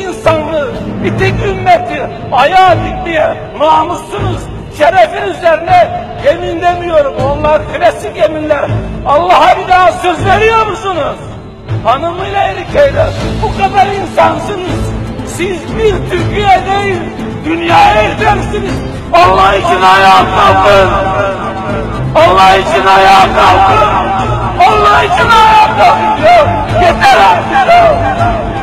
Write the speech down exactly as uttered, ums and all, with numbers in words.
insanlığı, bitik ümmeti ayağa dikmeye namussunuz. Şerefin üzerine yemin demiyorum. Onlar klasik yeminler. Allah'a bir daha söz veriyor musunuz? Hanımıyla erkeğiyle bu kadar insansınız. Siz bir Türkiye değil, dünyaya edersiniz. Allah için ayağa kalkın. Allah için ayağa kalkın. Allah için ayağa kalkın. Yeter artık.